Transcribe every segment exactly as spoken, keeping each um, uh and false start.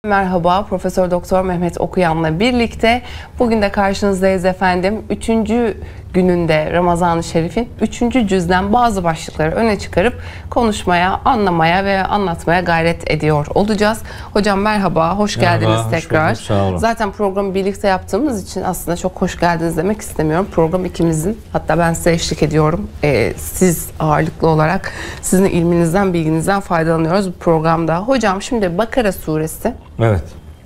Merhaba, Profesör Doktor Mehmet Okuyan'la birlikte bugün de karşınızdayız efendim. Üçüncü gününde Ramazan-ı Şerif'in üçüncü cüzden bazı başlıkları öne çıkarıp konuşmaya, anlamaya ve anlatmaya gayret ediyor olacağız. Hocam merhaba, hoş merhaba, geldiniz hoş tekrar. Bulduk, sağ olun. Zaten programı birlikte yaptığımız için aslında çok hoş geldiniz demek istemiyorum. Program ikimizin, hatta ben size eşlik ediyorum. Ee, siz ağırlıklı olarak sizin ilminizden, bilginizden faydalanıyoruz bu programda. Hocam şimdi Bakara suresi. Evet.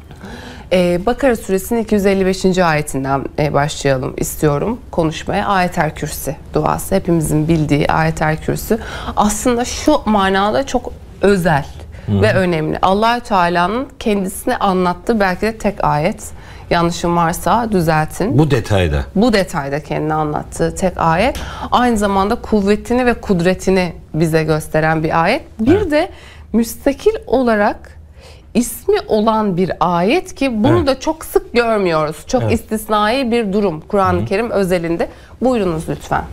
Ee, Bakara suresinin iki yüz elli beşinci ayetinden e, başlayalım istiyorum konuşmaya. Ayet-el Kürsi duası, hepimizin bildiği Ayet-el Kürsi. Aslında şu manada çok özel Hı. ve önemli. Allah-u Teala'nın kendisine anlattığı belki de tek ayet. Yanlışım varsa düzeltin. Bu detayda. Bu detayda kendine anlattığı tek ayet. Aynı zamanda kuvvetini ve kudretini bize gösteren bir ayet. Bir evet. de müstakil olarak ismi olan bir ayet ki bunu evet. da çok sık görmüyoruz. Çok evet. istisnai bir durum Kur'an-ı Kerim özelinde. Buyurunuz lütfen.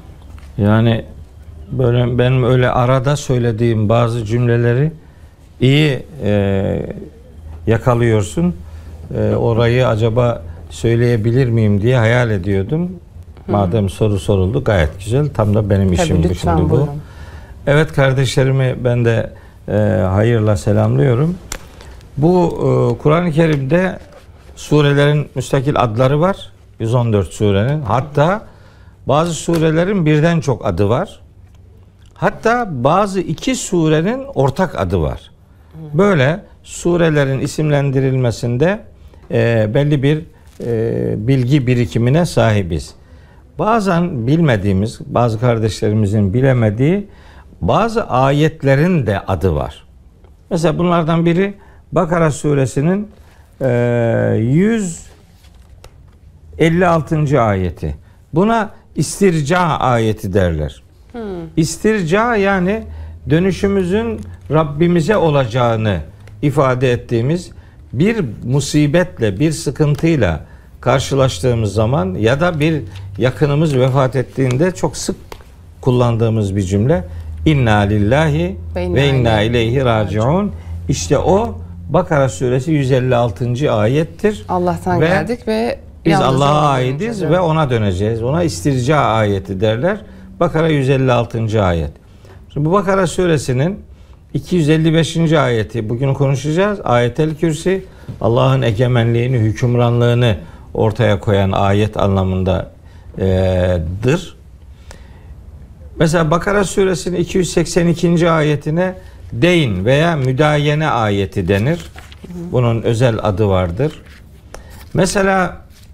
Yani böyle benim öyle arada söylediğim bazı cümleleri iyi e, yakalıyorsun. E, orayı acaba söyleyebilir miyim diye hayal ediyordum. Hı. Madem soru soruldu gayet güzel. Tam da benim Tabii, işim şimdi bu. Buyurun. Evet kardeşlerimi ben de e, hayırla selamlıyorum. Bu e, Kur'an-ı Kerim'de surelerin müstakil adları var. yüz on dört surenin. Hatta bazı surelerin birden çok adı var. Hatta bazı iki surenin ortak adı var. Böyle surelerin isimlendirilmesinde e, belli bir e, bilgi birikimine sahibiz. Bazen bilmediğimiz, bazı kardeşlerimizin bilemediği bazı ayetlerin de adı var. Mesela bunlardan biri Bakara suresinin e, yüz elli altıncı ayeti. Buna istirca ayeti derler. Hmm. İstirca yani dönüşümüzün Rabbimize olacağını ifade ettiğimiz bir musibetle, bir sıkıntıyla karşılaştığımız zaman ya da bir yakınımız vefat ettiğinde çok sık kullandığımız bir cümle. İnna lillahi ve, ve inna ileyhi raciun. İşte o Bakara suresi yüz elli altıncı ayettir. Allah'tan ve geldik ve biz Allah'a aidiz ve ona döneceğiz. Ona istirca ayeti derler. Bakara yüz elli altıncı ayet. Şimdi bu Bakara suresinin iki yüz elli beşinci ayeti bugün konuşacağız. Ayet-el Kürsi Allah'ın egemenliğini, hükümranlığını ortaya koyan ayet anlamındadır. Mesela Bakara suresinin iki yüz seksen ikinci ayetine deyn veya müdayene ayeti denir. Bunun özel adı vardır. Mesela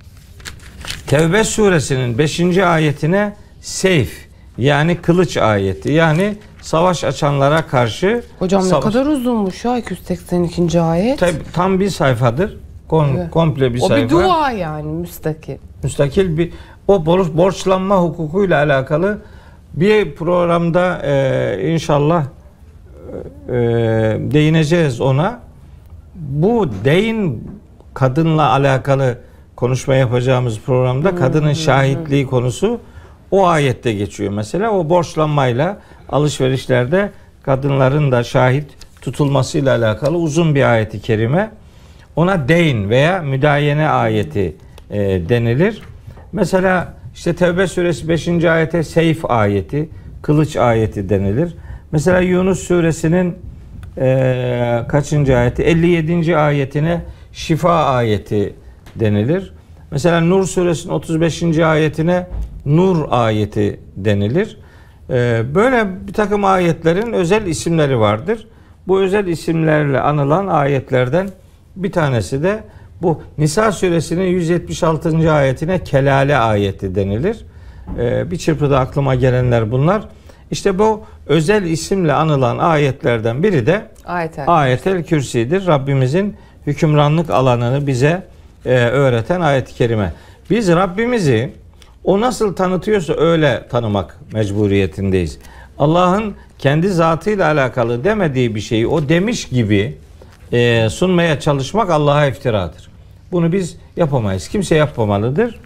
Tevbe suresinin beşinci ayetine seyf yani kılıç ayeti, yani savaş açanlara karşı. Hocam savaş... ne kadar uzunmuş ya iki yüz seksen ikinci ayet. Tabii, tam bir sayfadır. Kom evet. Komple bir o sayfa. O bir dua yani müstakil. Müstakil bir o borçlanma hukukuyla alakalı bir programda e, inşallah e, değineceğiz ona. Bu deyin kadınla alakalı konuşma yapacağımız programda hmm, kadının şahitliği hmm. konusu o ayette geçiyor mesela. O borçlanmayla alışverişlerde kadınların da şahit tutulmasıyla alakalı uzun bir ayeti kerime. Ona deyn veya müdayene ayeti e, denilir. Mesela işte Tevbe suresi beşinci ayete seyf ayeti, kılıç ayeti denilir. Mesela Yunus suresinin e, kaçıncı ayeti? elli yedinci ayetine şifa ayeti denilir. Mesela Nur suresinin otuz beşinci ayetine nur ayeti denilir. E, böyle bir takım ayetlerin özel isimleri vardır. Bu özel isimlerle anılan ayetlerden bir tanesi de bu Nisa suresinin yüz yetmiş altıncı ayetine kelale ayeti denilir. Ee, bir çırpıda aklıma gelenler bunlar. İşte bu özel isimle anılan ayetlerden biri de Ayet-el, Ayet-el Kürsi'dir. Rabbimizin hükümranlık alanını bize e, öğreten ayet-i kerime. Biz Rabbimizi o nasıl tanıtıyorsa öyle tanımak mecburiyetindeyiz. Allah'ın kendi zatıyla alakalı demediği bir şeyi o demiş gibi e, sunmaya çalışmak Allah'a iftiradır. Bunu biz yapamayız. Kimse yapmamalıdır.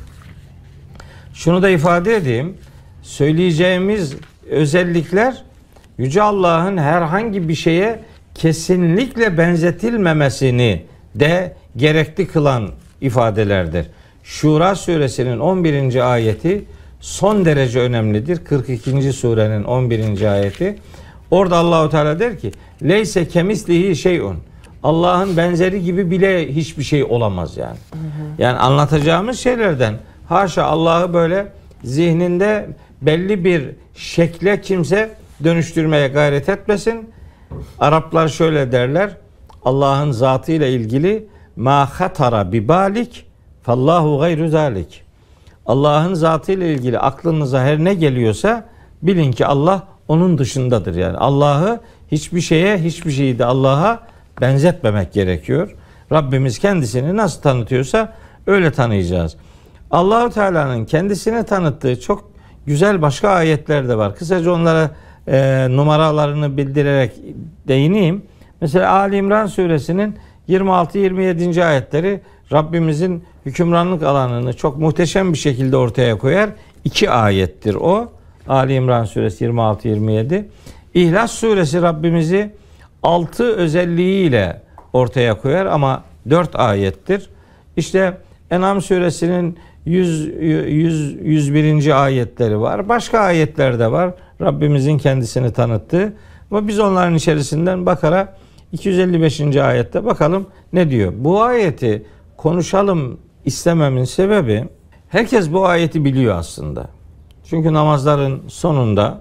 Şunu da ifade edeyim. Söyleyeceğimiz özellikler Yüce Allah'ın herhangi bir şeye kesinlikle benzetilmemesini de gerekli kılan ifadelerdir. Şura suresinin on birinci ayeti son derece önemlidir. kırk ikinci surenin on birinci ayeti. Orada Allahu Teala der ki: "Leyse kemislihi şeyun." Allah'ın benzeri gibi bile hiçbir şey olamaz yani. Hı hı. Yani anlatacağımız şeylerden haşa Allah'ı böyle zihninde belli bir şekle kimse dönüştürmeye gayret etmesin. Araplar şöyle derler: Allah'ın zatıyla ilgili ma hatara bi balik fallahu gayru zalik. Allah'ın zatıyla ilgili aklınıza her ne geliyorsa bilin ki Allah onun dışındadır yani. Allah'ı hiçbir şeye, hiçbir şeyi de Allah'a benzetmemek gerekiyor. Rabbimiz kendisini nasıl tanıtıyorsa öyle tanıyacağız. Allah-u Teala'nın kendisine tanıttığı çok güzel başka ayetler de var. Kısaca onlara e, numaralarını bildirerek değineyim. Mesela Ali İmran suresinin yirmi altı yirmi yedinci ayetleri Rabbimizin hükümranlık alanını çok muhteşem bir şekilde ortaya koyar. İki ayettir o. Ali İmran suresi yirmi altı yirmi yedi. İhlas suresi Rabbimizi altı özelliğiyle ortaya koyar ama dört ayettir. İşte En'am suresinin yüz, yüz, yüz birinci ayetleri var. Başka ayetler de var. Rabbimizin kendisini tanıttığı. Ama biz onların içerisinden Bakara iki yüz elli beşinci ayette bakalım ne diyor. Bu ayeti konuşalım istememin sebebi, herkes bu ayeti biliyor aslında. Çünkü namazların sonunda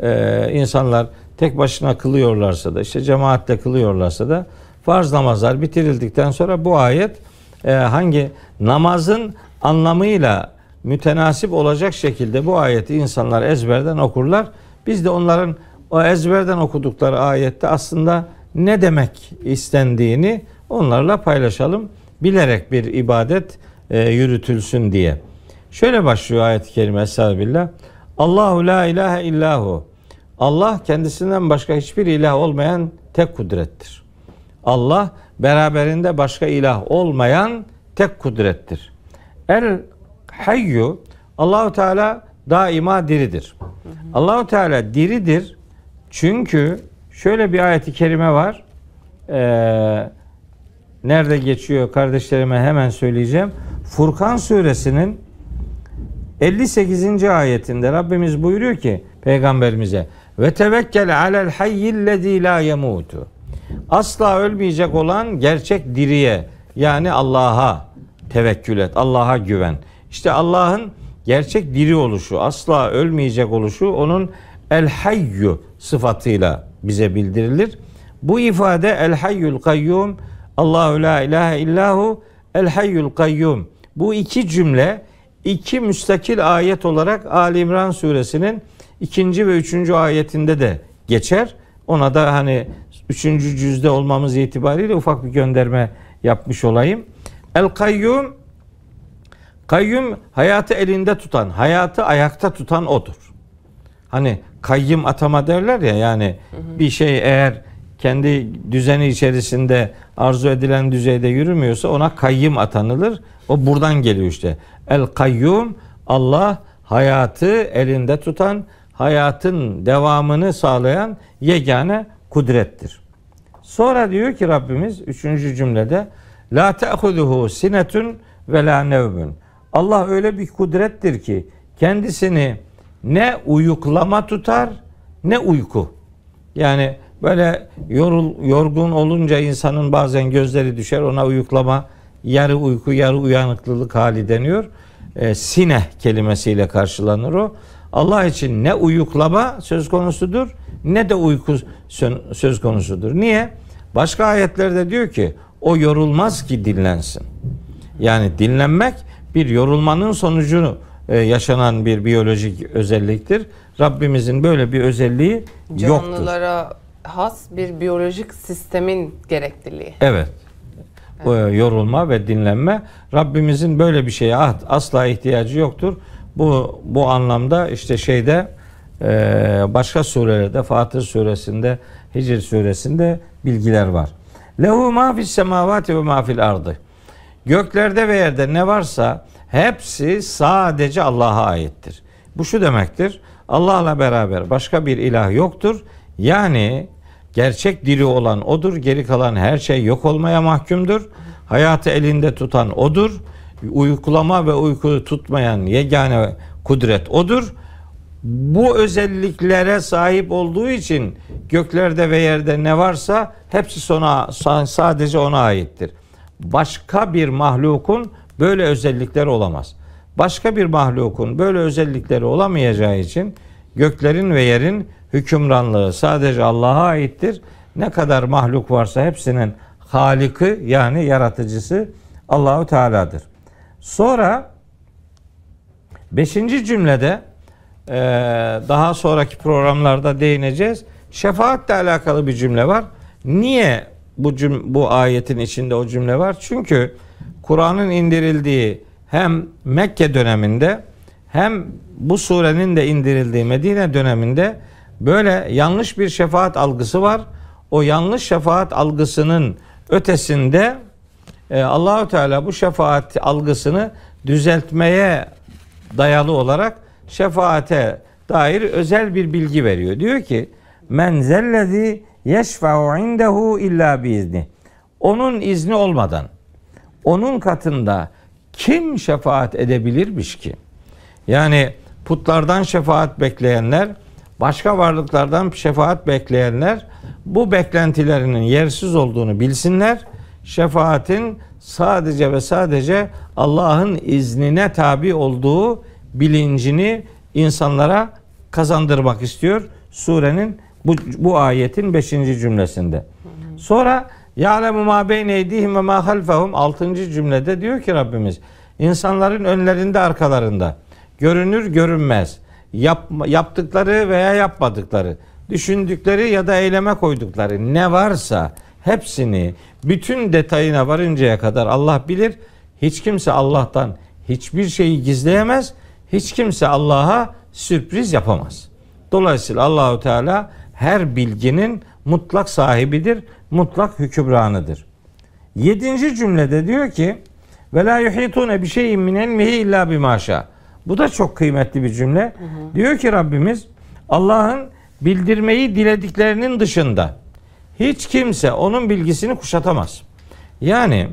e, insanlar tek başına kılıyorlarsa da, işte cemaatle kılıyorlarsa da farz namazlar bitirildikten sonra bu ayet e, hangi namazın anlamıyla mütenasip olacak şekilde bu ayeti insanlar ezberden okurlar. Biz de onların o ezberden okudukları ayette aslında ne demek istendiğini onlarla paylaşalım. Bilerek bir ibadet e, yürütülsün diye. Şöyle başlıyor ayet-i kerime: Estağfirullah. Allahu la ilahe illahu. Allah kendisinden başka hiçbir ilah olmayan tek kudrettir. Allah beraberinde başka ilah olmayan tek kudrettir. El hayyu, Allahu Teala daima diridir. Allahu Teala diridir çünkü şöyle bir ayet-i kerime var. Ee, nerede geçiyor kardeşlerime hemen söyleyeceğim. Furkan suresinin elli sekizinci ayetinde Rabbimiz buyuruyor ki peygamberimize: ve tevekkel alel hayyillezî lâ yemutu. Asla ölmeyecek olan gerçek diriye, yani Allah'a tevekkül et, Allah'a güven. İşte Allah'ın gerçek diri oluşu, asla ölmeyecek oluşu onun el hayyu sıfatıyla bize bildirilir. Bu ifade el hayyul kayyum, Allahu la ilahe illahu el hayyul kayyum. Bu iki cümle iki müstakil ayet olarak Ali İmran suresinin ikinci ve üçüncü ayetinde de geçer. Ona da hani üçüncü cüzde olmamız itibariyle ufak bir gönderme yapmış olayım. El kayyum, kayyum hayatı elinde tutan, hayatı ayakta tutan odur. Hani kayyım atama derler ya, yani hı hı. bir şey eğer kendi düzeni içerisinde arzu edilen düzeyde yürümüyorsa ona kayyım atanılır. O buradan geliyor işte. El kayyum, Allah hayatı elinde tutan, hayatın devamını sağlayan yegane kudrettir. Sonra diyor ki Rabbimiz üçüncü cümlede: la te'huduhu sinetun ve la nevmun. Allah öyle bir kudrettir ki kendisini ne uyuklama tutar ne uyku. Yani böyle yorul, yorgun olunca insanın bazen gözleri düşer, ona uyuklama, yarı uyku yarı uyanıklılık hali deniyor. E, sine kelimesiyle karşılanır o. Allah için ne uyuklama söz konusudur ne de uyku söz konusudur. Niye? Başka ayetlerde diyor ki o yorulmaz ki dinlensin. Yani dinlenmek bir yorulmanın sonucunu e, yaşanan bir biyolojik özelliktir. Rabbimizin böyle bir özelliği yoktur. Canlılara has bir biyolojik sistemin gerekliliği. Evet. O yorulma ve dinlenme, Rabbimizin böyle bir şeye asla ihtiyacı yoktur. Bu bu anlamda işte şeyde başka surelerde, Fatır suresinde, Hicr suresinde bilgiler var. Lehu ma fis semavati ve ma fil ardı. Göklerde ve yerde ne varsa hepsi sadece Allah'a aittir. Bu şu demektir: Allah'la beraber başka bir ilah yoktur. Yani gerçek diri olan odur. Geri kalan her şey yok olmaya mahkumdur. Hayatı elinde tutan O'dur. Uykulama ve uykuyu tutmayan yegane kudret O'dur. Bu özelliklere sahip olduğu için göklerde ve yerde ne varsa hepsi sona, sadece O'na aittir. Başka bir mahlukun böyle özellikleri olamaz. Başka bir mahlukun böyle özellikleri olamayacağı için göklerin ve yerin hükümranlığı sadece Allah'a aittir. Ne kadar mahluk varsa hepsinin Halik'i yani yaratıcısı Allahu Teala'dır. Sonra beşinci cümlede e, daha sonraki programlarda değineceğiz. Şefaatle alakalı bir cümle var. Niye bu cüm- bu ayetin içinde o cümle var? Çünkü Kur'an'ın indirildiği hem Mekke döneminde hem bu surenin de indirildiği Medine döneminde böyle yanlış bir şefaat algısı var. O yanlış şefaat algısının ötesinde e, Allahu Teala bu şefaat algısını düzeltmeye dayalı olarak şefaate dair özel bir bilgi veriyor. Diyor ki: "Men zellezî yeşfe'u indehu illa biizni." Onun izni olmadan onun katında kim şefaat edebilirmiş ki? Yani putlardan şefaat bekleyenler, başka varlıklardan şefaat bekleyenler bu beklentilerinin yersiz olduğunu bilsinler. Şefaatin sadece ve sadece Allah'ın iznine tabi olduğu bilincini insanlara kazandırmak istiyor surenin bu, bu ayetin beşinci cümlesinde. Sonra ya'lemu ma beyne eydihim ve ma halfahum altıncı cümlede diyor ki Rabbimiz, insanların önlerinde arkalarında görünür görünmez yap, yaptıkları veya yapmadıkları, düşündükleri ya da eyleme koydukları ne varsa hepsini bütün detayına varıncaya kadar Allah bilir. Hiç kimse Allah'tan hiçbir şeyi gizleyemez. Hiç kimse Allah'a sürpriz yapamaz. Dolayısıyla Allahu Teala her bilginin mutlak sahibidir, mutlak hükümranıdır. Yedinci cümlede diyor ki: "Ve la yuhitune bi şeyin min ilmihi illa bima şa." Bu da çok kıymetli bir cümle. Hı hı. Diyor ki Rabbimiz, Allah'ın bildirmeyi dilediklerinin dışında hiç kimse onun bilgisini kuşatamaz. Yani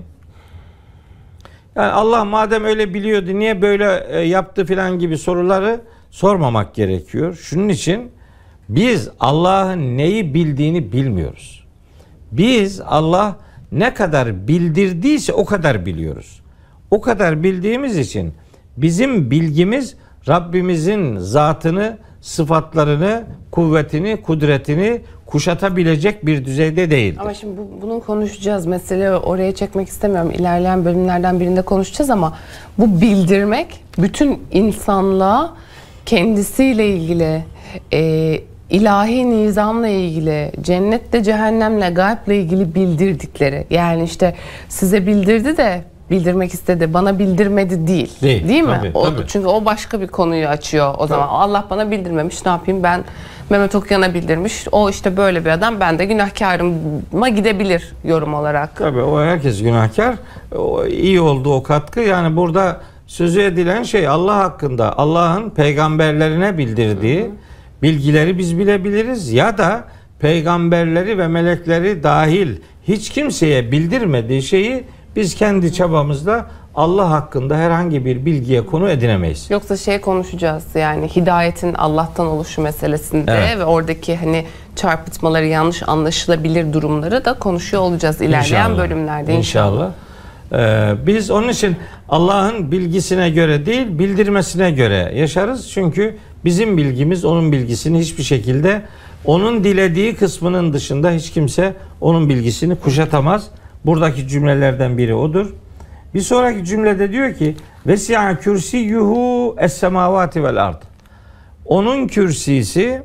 yani Allah madem öyle biliyordu niye böyle e, yaptı filan gibi soruları sormamak gerekiyor. Şunun için biz Allah'ın neyi bildiğini bilmiyoruz. Biz Allah ne kadar bildirdiyse o kadar biliyoruz. O kadar bildiğimiz için bizim bilgimiz Rabbimizin zatını, sıfatlarını, kuvvetini, kudretini kuşatabilecek bir düzeyde değildir. Ama şimdi bu, bunun konuşacağız. Mesele oraya çekmek istemiyorum. İlerleyen bölümlerden birinde konuşacağız ama bu bildirmek bütün insanlığa kendisiyle ilgili, e, ilahi nizamla ilgili, cennetle cehennemle, gayble ilgili bildirdikleri. Yani işte size bildirdi de bildirmek istedi, bana bildirmedi değil. Değil, değil mi? Tabii, o, tabii. Çünkü o başka bir konuyu açıyor o zaman. Tabii. Allah bana bildirmemiş, ne yapayım ben? Mehmet Okuyan'a bildirmiş. O işte böyle bir adam, ben de günahkarıma gidebilir yorum olarak. Tabii o herkes günahkar. O, iyi oldu o katkı. Yani burada sözü edilen şey Allah hakkında Allah'ın peygamberlerine bildirdiği Hı-hı. bilgileri biz bilebiliriz ya da peygamberleri ve melekleri dahil hiç kimseye bildirmediği şeyi biz kendi çabamızla Allah hakkında herhangi bir bilgiye konu edinemeyiz. Yoksa şey konuşacağız yani hidayetin Allah'tan oluşu meselesinde evet. ve oradaki hani çarpıtmaları, yanlış anlaşılabilir durumları da konuşuyor olacağız ilerleyen inşallah. bölümlerde inşallah. inşallah. Ee, biz onun için Allah'ın bilgisine göre değil, bildirmesine göre yaşarız. Çünkü bizim bilgimiz onun bilgisini hiçbir şekilde onun dilediği kısmının dışında hiç kimse onun bilgisini kuşatamaz. Buradaki cümlelerden biri odur. Bir sonraki cümlede diyor ki: "Vesi'a kürsiyuhu es-semavati vel ard." Onun kürsisi,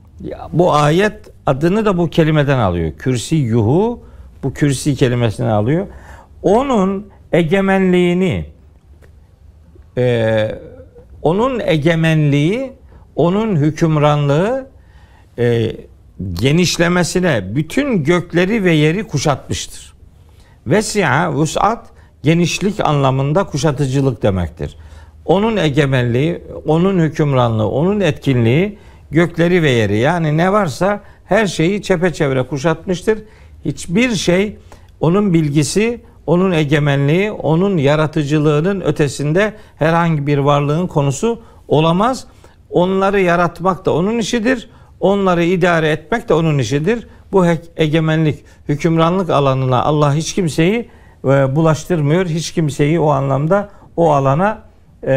bu ayet adını da bu kelimeden alıyor. Kürsiyuhu, bu kürsi kelimesini alıyor. Onun egemenliğini, e, onun egemenliği, onun hükümranlığı e, genişlemesine bütün gökleri ve yeri kuşatmıştır. Vesi'a, vus'at genişlik anlamında kuşatıcılık demektir. Onun egemenliği, onun hükümranlığı, onun etkinliği gökleri ve yeri, yani ne varsa her şeyi çepeçevre kuşatmıştır. Hiçbir şey onun bilgisi, onun egemenliği, onun yaratıcılığının ötesinde herhangi bir varlığın konusu olamaz. Onları yaratmak da onun işidir. Onları idare etmek de onun işidir. Bu egemenlik, hükümranlık alanına Allah hiç kimseyi e, bulaştırmıyor. Hiç kimseyi o anlamda o alana e,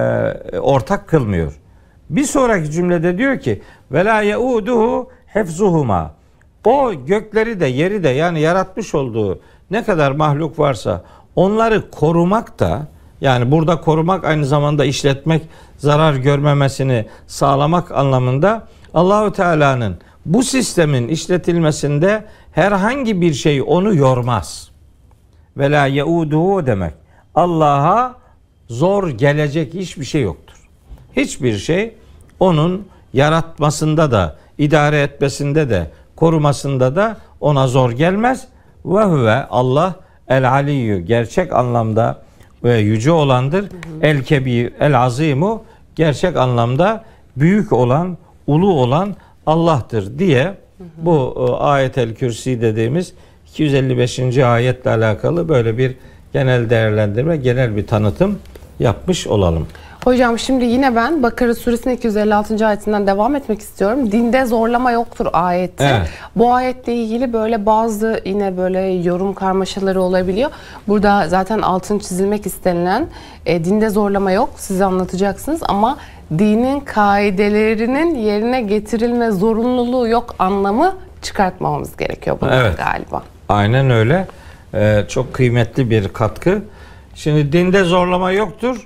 ortak kılmıyor. Bir sonraki cümlede diyor ki ve la yauduhu hefzuhuma. O gökleri de yeri de yani yaratmış olduğu ne kadar mahluk varsa onları korumak da, yani burada korumak aynı zamanda işletmek, zarar görmemesini sağlamak anlamında Allahu Teala'nın bu sistemin işletilmesinde herhangi bir şey onu yormaz. Ve la yauduhu demek. Allah'a zor gelecek hiçbir şey yoktur. Hiçbir şey onun yaratmasında da, idare etmesinde de, korumasında da ona zor gelmez. Ve huve Allah el aliyyü, gerçek anlamda ve yüce olandır. Hı hı. El kebir, el azimu, gerçek anlamda büyük olan, ulu olan Allah'tır diye, hı hı, bu ayet-el kürsi dediğimiz iki yüz elli beşinci ayetle alakalı böyle bir genel değerlendirme, genel bir tanıtım yapmış olalım. Hocam şimdi yine ben Bakara suresinin iki yüz elli altıncı ayetinden devam etmek istiyorum. Dinde zorlama yoktur ayeti. Evet. Bu ayetle ilgili böyle bazı yine böyle yorum karmaşaları olabiliyor. Burada zaten altını çizilmek istenilen e, dinde zorlama yok. Siz anlatacaksınız ama dinin kaidelerinin yerine getirilme zorunluluğu yok anlamı çıkartmamamız gerekiyor bundan, evet, galiba. Aynen öyle. Ee, çok kıymetli bir katkı. Şimdi dinde zorlama yoktur.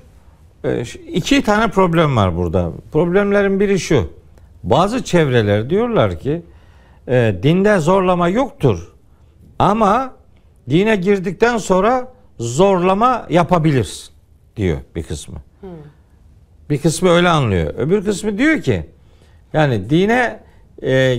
İki tane problem var burada. Problemlerin biri şu. Bazı çevreler diyorlar ki e, dinde zorlama yoktur. Ama dine girdikten sonra zorlama yapabilirsin diyor bir kısmı. Hmm. Bir kısmı öyle anlıyor. Öbür kısmı diyor ki yani dine e,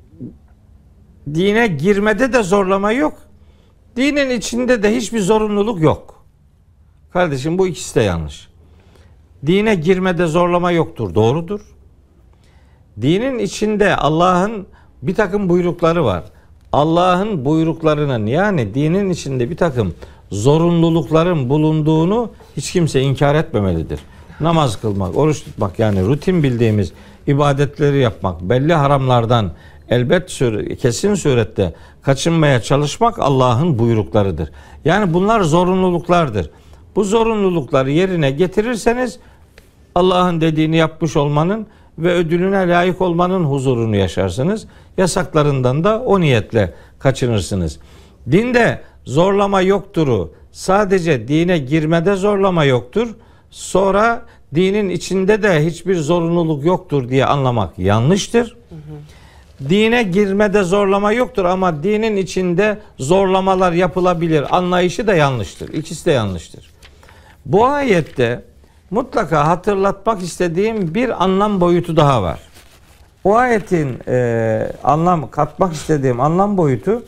dine girmede de zorlama yok. Dinin içinde de hiçbir zorunluluk yok. Kardeşim bu ikisi de yanlış. Dine girmede zorlama yoktur. Doğrudur. Dinin içinde Allah'ın bir takım buyrukları var. Allah'ın buyruklarının, yani dinin içinde bir takım zorunlulukların bulunduğunu hiç kimse inkar etmemelidir. Namaz kılmak, oruç tutmak, yani rutin bildiğimiz ibadetleri yapmak, belli haramlardan elbet kesin surette kaçınmaya çalışmak Allah'ın buyruklarıdır. Yani bunlar zorunluluklardır. Bu zorunlulukları yerine getirirseniz Allah'ın dediğini yapmış olmanın ve ödülüne layık olmanın huzurunu yaşarsınız. Yasaklarından da o niyetle kaçınırsınız. Dinde zorlama yoktur. Sadece dine girmede zorlama yoktur. Sonra dinin içinde de hiçbir zorunluluk yoktur diye anlamak yanlıştır. Hı hı. Dine girmede zorlama yoktur ama dinin içinde zorlamalar yapılabilir anlayışı da yanlıştır. İkisi de yanlıştır. Bu ayette mutlaka hatırlatmak istediğim bir anlam boyutu daha var. O ayetin e, anlam katmak istediğim anlam boyutu,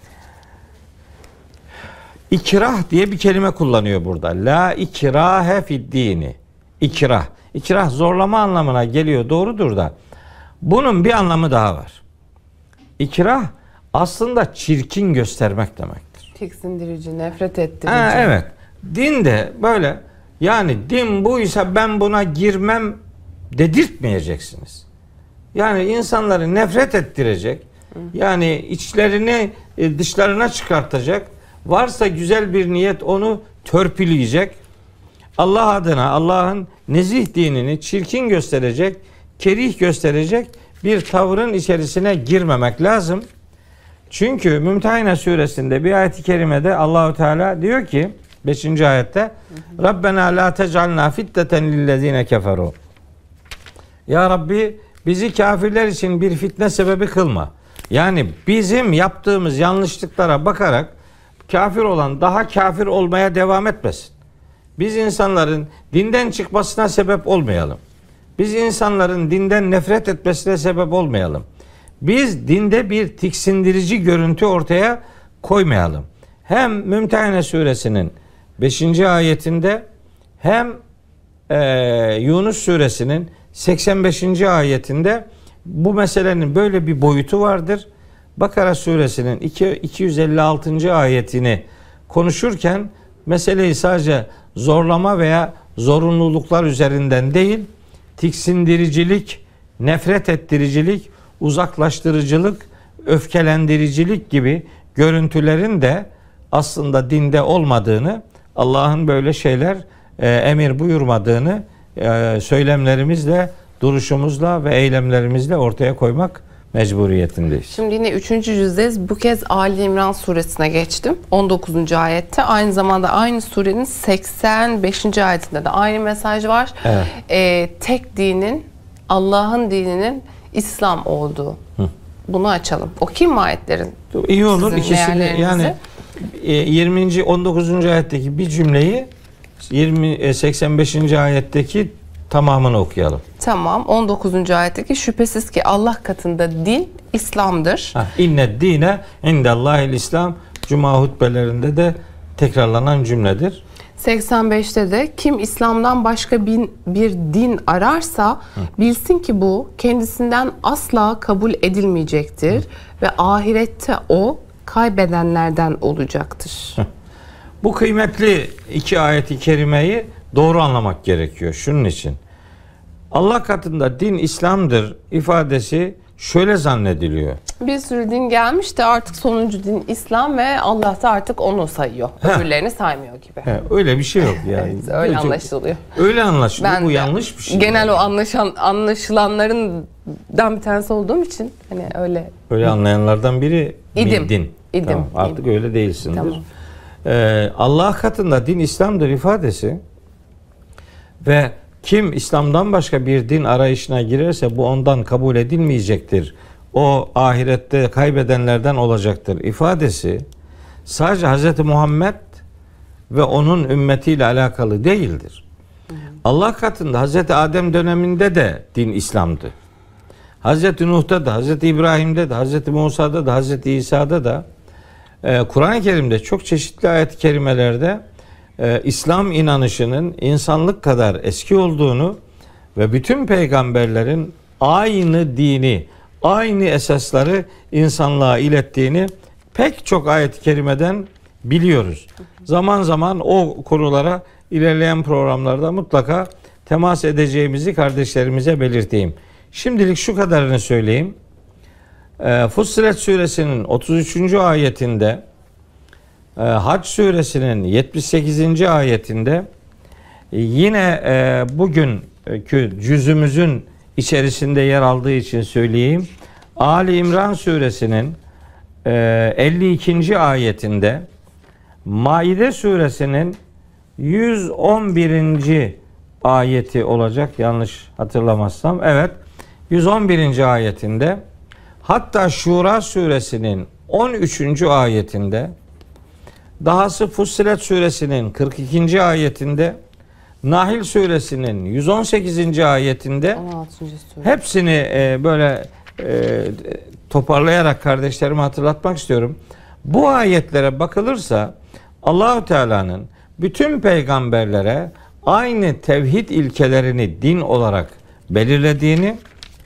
ikrah diye bir kelime kullanıyor burada. La ikrahe fid dini. İkrah. İkrah zorlama anlamına geliyor, doğrudur da bunun bir anlamı daha var. İkrah aslında çirkin göstermek demektir. Tiksindirici, nefret ettirici. Ha, evet. Din de böyle, yani din buysa ben buna girmem dedirtmeyeceksiniz. Yani insanları nefret ettirecek, yani içlerini dışlarına çıkartacak, varsa güzel bir niyet onu törpüleyecek, Allah adına Allah'ın nezih dinini çirkin gösterecek, kerih gösterecek bir tavırın içerisine girmemek lazım. Çünkü Mümtehine suresinde bir ayet-i kerimede Allahu Teala diyor ki beşinci ayette Rabbena la tec'alna fiddeten lillezine keferu. Ya Rabbi bizi kafirler için bir fitne sebebi kılma. Yani bizim yaptığımız yanlışlıklara bakarak kafir olan daha kafir olmaya devam etmesin. Biz insanların dinden çıkmasına sebep olmayalım. Biz insanların dinden nefret etmesine sebep olmayalım. Biz dinde bir tiksindirici görüntü ortaya koymayalım. Hem Mümtehine suresinin beşinci ayetinde hem e, Yunus suresinin seksen beşinci ayetinde bu meselenin böyle bir boyutu vardır. Bakara suresinin iki yüz elli altıncı ayetini konuşurken meseleyi sadece zorlama veya zorunluluklar üzerinden değil, tiksindiricilik, nefret ettiricilik, uzaklaştırıcılık, öfkelendiricilik gibi görüntülerin de aslında dinde olmadığını, Allah'ın böyle şeyler e, emir buyurmadığını e, söylemlerimizle, duruşumuzla ve eylemlerimizle ortaya koymak mecburiyetindeyiz. Şimdi yine üçüncü cüzdeyiz. Bu kez Ali İmran suresine geçtim. on dokuzuncu ayette. Aynı zamanda aynı surenin seksen beşinci ayetinde de aynı mesaj var. Evet. Ee, tek dinin, Allah'ın dininin İslam olduğu. Hı. Bunu açalım. Okuyayım mı ayetlerin? İyi olur. İkisini yani yirminci on dokuzuncu ayetteki bir cümleyi yirmi seksen beşinci ayetteki tamamını okuyalım. Tamam. on dokuzuncu ayetteki şüphesiz ki Allah katında din İslam'dır. İnne dine indellahil İslam Cuma hutbelerinde de tekrarlanan cümledir. seksen beşte de kim İslam'dan başka bir, bir din ararsa Hı. bilsin ki bu kendisinden asla kabul edilmeyecektir. Hı. Ve ahirette o kaybedenlerden olacaktır. Hı. Bu kıymetli iki ayeti kerimeyi doğru anlamak gerekiyor. Şunun için. Allah katında din İslam'dır ifadesi şöyle zannediliyor. Bir sürü din gelmiş de artık sonuncu din İslam ve Allah da artık onu sayıyor. Heh. Öbürlerini saymıyor gibi. He, öyle bir şey yok yani. Evet, öyle Gerçekten. anlaşılıyor. Öyle anlaşılıyor. Ben bu yanlış bir şey. Genel yani. o anlaşan anlaşılanlarından bir tanesi olduğum için hani öyle. Öyle anlayanlardan biri İdim. din. İdim. Tamam, artık İdim. öyle değilsindir. Tamam. Ee, Allah katında din İslam'dır ifadesi ve kim İslam'dan başka bir din arayışına girerse bu ondan kabul edilmeyecektir. O ahirette kaybedenlerden olacaktır ifadesi sadece Hz. Muhammed ve onun ümmetiyle alakalı değildir. Hı hı. Allah katında Hz. Adem döneminde de din İslam'dı. Hz. Nuh'ta da, Hz. İbrahim'de de, Hz. Musa'da da, Hz. İsa'da da e, Kur'an-ı Kerim'de çok çeşitli ayet-i kerimelerde e, İslam inanışının insanlık kadar eski olduğunu ve bütün peygamberlerin aynı dini, aynı esasları insanlığa ilettiğini pek çok ayet-i kerimeden biliyoruz. Zaman zaman o konulara ilerleyen programlarda mutlaka temas edeceğimizi kardeşlerimize belirteyim. Şimdilik şu kadarını söyleyeyim. Fussilet suresinin otuz üçüncü ayetinde, Hac suresinin yetmiş sekizinci ayetinde yine bugünkü cüzümüzün içerisinde yer aldığı için söyleyeyim. Ali İmran suresinin elli ikinci ayetinde, Maide suresinin yüz on birinci ayeti olacak yanlış hatırlamazsam. Evet, yüz on birinci ayetinde, hatta Şura suresinin on üçüncü ayetinde, dahası Fussilet suresinin kırk ikinci ayetinde, Nahl suresinin yüz on sekizinci ayetinde hepsini e, böyle e, toparlayarak kardeşlerime hatırlatmak istiyorum. Bu ayetlere bakılırsa Allah-u Teala'nın bütün peygamberlere aynı tevhid ilkelerini din olarak belirlediğini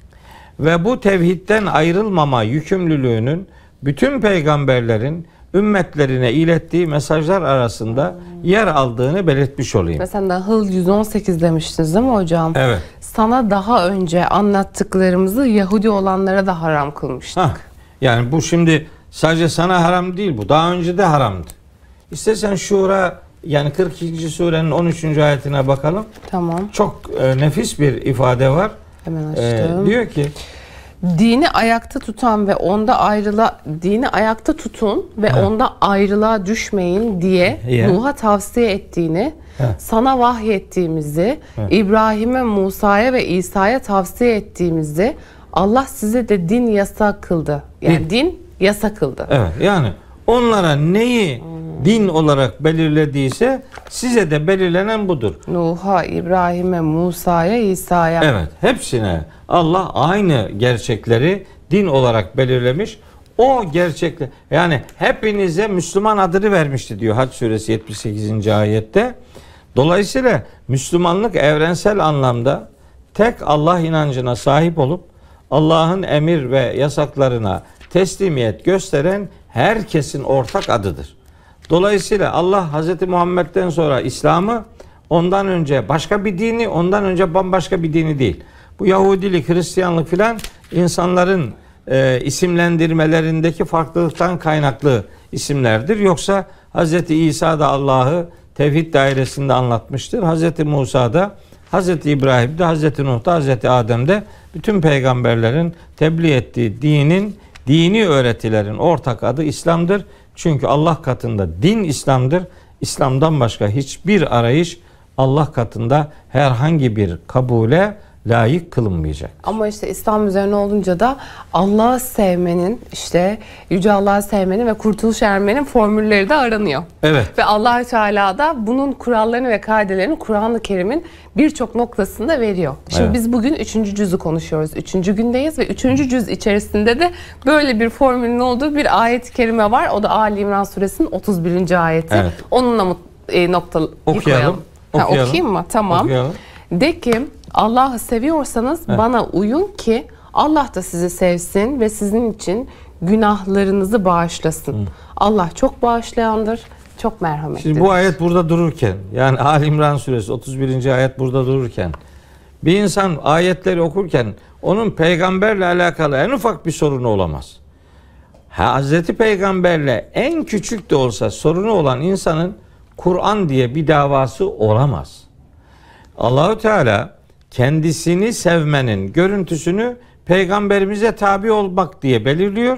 ve bu tevhidden ayrılmama yükümlülüğünün bütün peygamberlerin ümmetlerine ilettiği mesajlar arasında yer aldığını belirtmiş olayım. Mesela Nahl yüz on sekiz demiştiniz değil mi hocam? Evet. Sana daha önce anlattıklarımızı Yahudi olanlara da haram kılmıştık. Hah, yani bu şimdi sadece sana haram değil, bu daha önce de haramdı. İstersen Şura yani kırk ikinci surenin on üçüncü ayetine bakalım. Tamam. Çok e, nefis bir ifade var. Hemen açtım. E, diyor ki dini ayakta tutan ve onda ayrıla dini ayakta tutun ve ha. onda ayrılığa düşmeyin diye yeah. Nuh'a tavsiye ettiğini, ha. sana vahyettiğimizi, ha. İbrahim'e, Musa'ya ve İsa'ya tavsiye ettiğimizi Allah size de din yasak kıldı. Yani din, din yasak kıldı. Evet. Yani onlara neyi hmm. din olarak belirlediyse size de belirlenen budur. Nuh'a, İbrahim'e, Musa'ya, İsa'ya. Evet. Hepsine Allah aynı gerçekleri din olarak belirlemiş. O gerçekler yani hepinize Müslüman adını vermişti diyor Hac suresi yetmiş sekizinci ayette. Dolayısıyla Müslümanlık evrensel anlamda tek Allah inancına sahip olup Allah'ın emir ve yasaklarına teslimiyet gösteren herkesin ortak adıdır. Dolayısıyla Allah Hazreti Muhammed'den sonra İslam'ı, ondan önce başka bir dini, ondan önce bambaşka bir dini değil. Bu Yahudilik, Hristiyanlık filan insanların e, isimlendirmelerindeki farklılıktan kaynaklı isimlerdir. Yoksa Hazreti İsa da Allah'ı tevhid dairesinde anlatmıştır. Hazreti Musa da, Hazreti İbrahim de, Hazreti Nuh da, Hazreti Adem de bütün peygamberlerin tebliğ ettiği dinin, dini öğretilerin ortak adı İslam'dır. Çünkü Allah katında din İslam'dır. İslam'dan başka hiçbir arayış Allah katında herhangi bir kabule layık kılınmayacak. Ama işte İslam üzerine olunca da Allah'ı sevmenin, işte Yüce Allah'ı sevmenin ve kurtuluş ermenin formülleri de aranıyor. Evet. Ve Allah Teala da bunun kurallarını ve kaidelerini Kur'an-ı Kerim'in birçok noktasında veriyor. Şimdi evet. biz bugün üçüncü cüzü konuşuyoruz. Üçüncü gündeyiz ve üçüncü cüz içerisinde de böyle bir formülün olduğu bir ayet-i kerime var. O da Ali İmran suresinin otuz birinci ayeti. Evet. Onunla e, nokta okuyalım. koyalım. Okuyalım. Ha, okuyayım mı? Tamam. Okuyalım. De ki Allah'ı seviyorsanız evet. bana uyun ki Allah da sizi sevsin ve sizin için günahlarınızı bağışlasın. Hı. Allah çok bağışlayandır, çok merhametlidir. Şimdi bu ayet burada dururken, yani Ali İmran suresi otuz birinci ayet burada dururken, bir insan ayetleri okurken onun peygamberle alakalı en ufak bir sorunu olamaz. Hazreti Peygamberle en küçük de olsa sorunu olan insanın Kur'an diye bir davası olamaz. Allahu Teala kendisini sevmenin görüntüsünü peygamberimize tabi olmak diye belirliyor.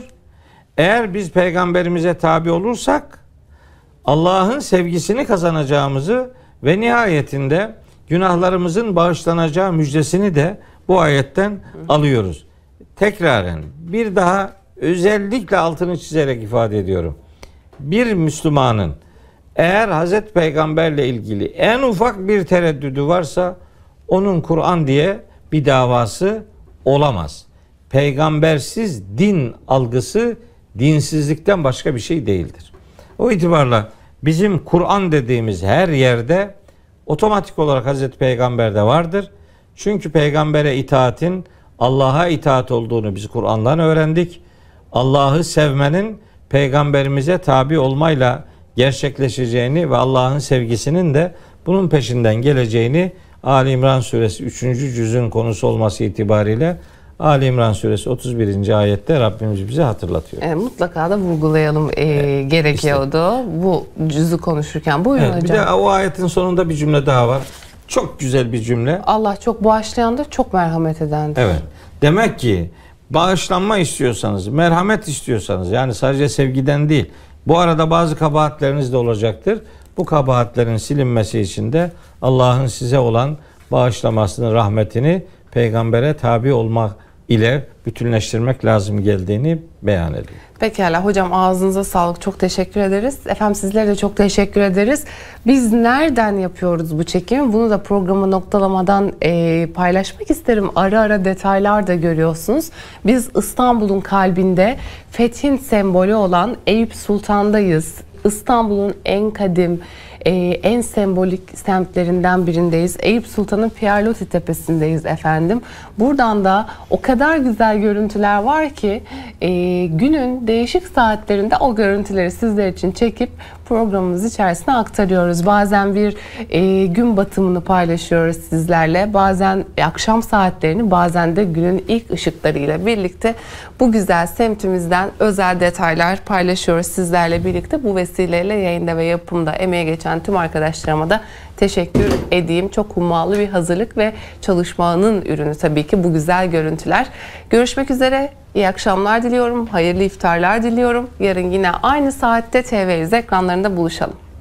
Eğer biz peygamberimize tabi olursak Allah'ın sevgisini kazanacağımızı ve nihayetinde günahlarımızın bağışlanacağı müjdesini de bu ayetten alıyoruz. Tekraren bir daha özellikle altını çizerek ifade ediyorum. Bir Müslümanın eğer Hazreti Peygamberle ilgili en ufak bir tereddüdü varsa onun Kur'an diye bir davası olamaz. Peygambersiz din algısı dinsizlikten başka bir şey değildir. O itibarla bizim Kur'an dediğimiz her yerde otomatik olarak Hazreti Peygamber'de vardır. Çünkü peygambere itaatin Allah'a itaat olduğunu biz Kur'an'dan öğrendik. Allah'ı sevmenin peygamberimize tabi olmayla gerçekleşeceğini ve Allah'ın sevgisinin de bunun peşinden geleceğini Ali İmran suresi üçüncü cüzün konusu olması itibariyle Ali İmran suresi otuz birinci ayette Rabbimiz bize hatırlatıyor. E, mutlaka da vurgulayalım e, evet, gerekiyordu işte. Bu cüzü konuşurken. Buyurun evet, hocam. Bir de o ayetin sonunda bir cümle daha var. Çok güzel bir cümle. Allah çok bağışlayandır, çok merhamet edendir. Evet. Demek ki bağışlanma istiyorsanız, merhamet istiyorsanız, yani sadece sevgiden değil, bu arada bazı kabahatleriniz de olacaktır. Bu kabahatlerin silinmesi için de Allah'ın size olan bağışlamasını, rahmetini peygambere tabi olmak ile bütünleştirmek lazım geldiğini beyan ediyor. Pekala hocam, ağzınıza sağlık. Çok teşekkür ederiz. Efendim sizlere de çok teşekkür ederiz. Biz nereden yapıyoruz bu çekimi? Bunu da programı noktalamadan e, paylaşmak isterim. Ara ara detaylar da görüyorsunuz. Biz İstanbul'un kalbinde fethin sembolü olan Eyüp Sultan'dayız. İstanbul'un en kadim, e, en sembolik semtlerinden birindeyiz. Eyüp Sultan'ın Pierloti Tepesi'ndeyiz efendim. Buradan da o kadar güzel görüntüler var ki e, günün değişik saatlerinde o görüntüleri sizler için çekip programımız içerisine aktarıyoruz. Bazen bir e, gün batımını paylaşıyoruz sizlerle. Bazen akşam saatlerini, bazen de günün ilk ışıklarıyla birlikte bu güzel semtimizden özel detaylar paylaşıyoruz sizlerle birlikte. Bu vesileyle yayında ve yapımda emeğe geçen tüm arkadaşlarıma da teşekkür edeyim. Çok hummalı bir hazırlık ve çalışmanın ürünü tabii ki bu güzel görüntüler. Görüşmek üzere. İyi akşamlar diliyorum. Hayırlı iftarlar diliyorum. Yarın yine aynı saatte T V yüz ekranlarında buluşalım.